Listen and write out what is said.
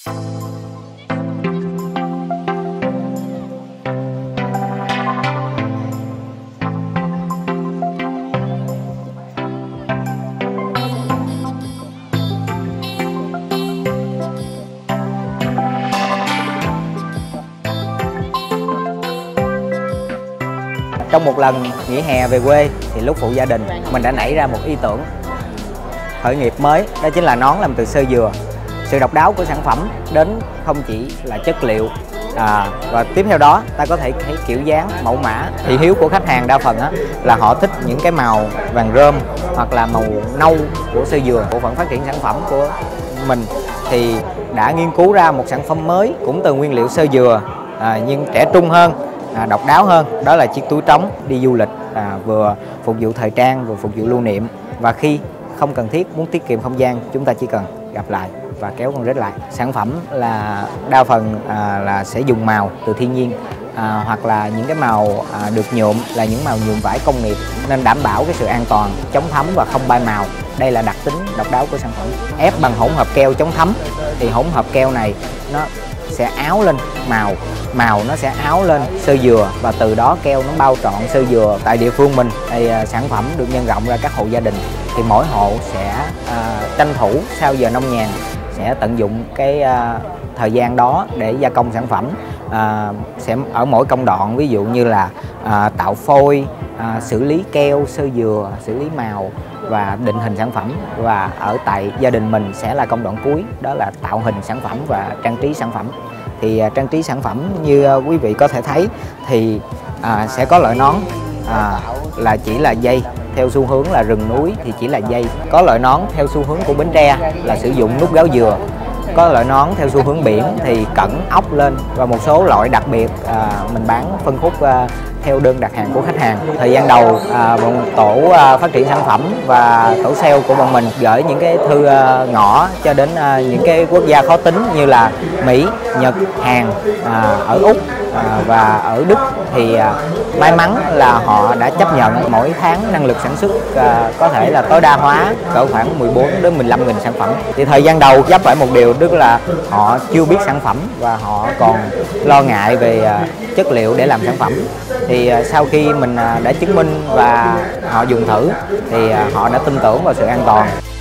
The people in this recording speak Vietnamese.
Trong một lần nghỉ hè về quê thì lúc phụ gia đình mình đã nảy ra một ý tưởng khởi nghiệp mới, đó chính là nón làm từ sơ dừa. Sự độc đáo của sản phẩm đến không chỉ là chất liệu và tiếp theo đó ta có thể thấy kiểu dáng, mẫu mã. Thị hiếu của khách hàng đa phần là họ thích những cái màu vàng rơm hoặc là màu nâu của sơ dừa. Bộ phận phát triển sản phẩm của mình thì đã nghiên cứu ra một sản phẩm mới cũng từ nguyên liệu sơ dừa, nhưng trẻ trung hơn, độc đáo hơn. Đó là chiếc túi trống đi du lịch, vừa phục vụ thời trang vừa phục vụ lưu niệm, và khi không cần thiết muốn tiết kiệm không gian, chúng ta chỉ cần gặp lại và kéo con rết lại. Sản phẩm là đa phần là sẽ dùng màu từ thiên nhiên, hoặc là những cái màu được nhuộm là những màu nhuộm vải công nghiệp, nên đảm bảo cái sự an toàn, chống thấm và không bay màu. Đây là đặc tính độc đáo của sản phẩm. Ép bằng hỗn hợp keo chống thấm thì hỗn hợp keo này nó sẽ áo lên màu nó sẽ áo lên sơ dừa, và từ đó keo nó bao trọn sơ dừa. Tại địa phương mình thì sản phẩm được nhân rộng ra các hộ gia đình, thì mỗi hộ sẽ tranh thủ sau giờ nông nhàn sẽ tận dụng cái thời gian đó để gia công sản phẩm. Sẽ ở mỗi công đoạn, ví dụ như là tạo phôi, xử lý keo sơ dừa, xử lý màu và định hình sản phẩm. Và ở tại gia đình mình sẽ là công đoạn cuối, đó là tạo hình sản phẩm và trang trí sản phẩm. Thì trang trí sản phẩm như quý vị có thể thấy thì sẽ có loại nón là chỉ là dây, theo xu hướng là rừng núi thì chỉ là dây. Có loại nón theo xu hướng của Bến Tre là sử dụng nút gáo dừa. Có loại nón theo xu hướng biển thì cẩn ốc lên, và một số loại đặc biệt mình bán phân khúc theo đơn đặt hàng của khách hàng. Thời gian đầu tổ phát triển sản phẩm và tổ sale của bọn mình gửi những cái thư ngõ cho đến những cái quốc gia khó tính như là Mỹ, Nhật, Hàn, ở Úc và ở Đức. Thì may mắn là họ đã chấp nhận mỗi tháng năng lực sản xuất có thể là tối đa hóa cỡ khoảng 14 đến 15.000 sản phẩm. Thì thời gian đầu gặp phải một điều, tức là họ chưa biết sản phẩm và họ còn lo ngại về chất liệu để làm sản phẩm. Thì sau khi mình đã chứng minh và họ dùng thử thì họ đã tin tưởng vào sự an toàn.